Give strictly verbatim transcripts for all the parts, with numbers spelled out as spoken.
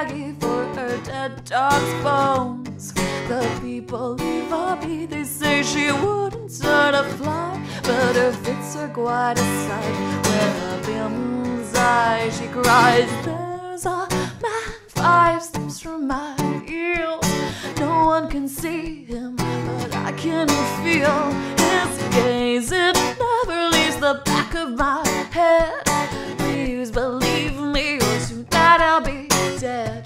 Maggie for her dead dog's bones. The people leave her be, they say she wouldn't hurt a fly, but her fits are quite a sight. When a pale moon's eye, she cries, there's a man five steps from my heels. No one can see him, but I can feel his gaze. It never leaves the back of my head. Please believe me, or tonight I'll be dead.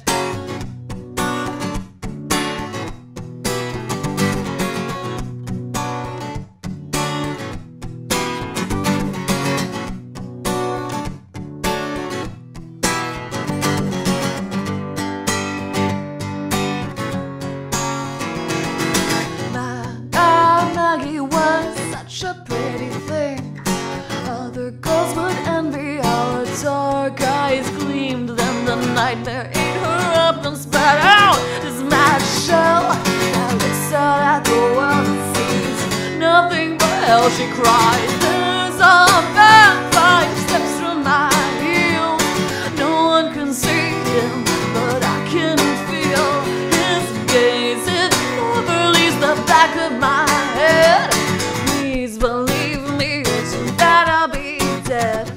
Maggie was such a pretty thing. Other girls would envy how her dark eyes gleamed. Then the nightmare ate her up and spat out this mad shell that looks out at the world and sees nothing but hell. She cries, there's a man five steps from my heels. No one can see him, but I can feel his gaze. It never leaves the back of my head. Please believe me, or tonight I'll be dead.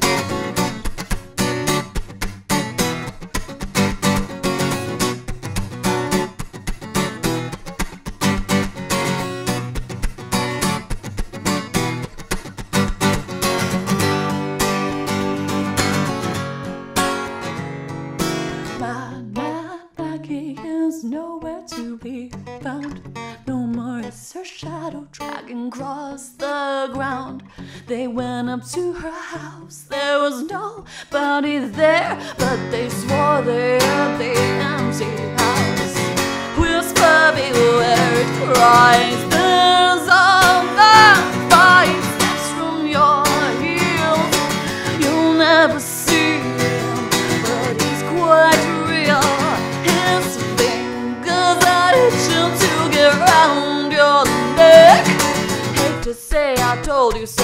My man Maggie is nowhere to be found. No more is her shadow dragging across the ground. They went up to her house, there was nobody there, but they swore they heard the empty house whisper, beware, it cries, there's a man five steps from your heels. You'll never see him, but he's quite real. His fingers are itching to get round your neck. Hate to say I told you so.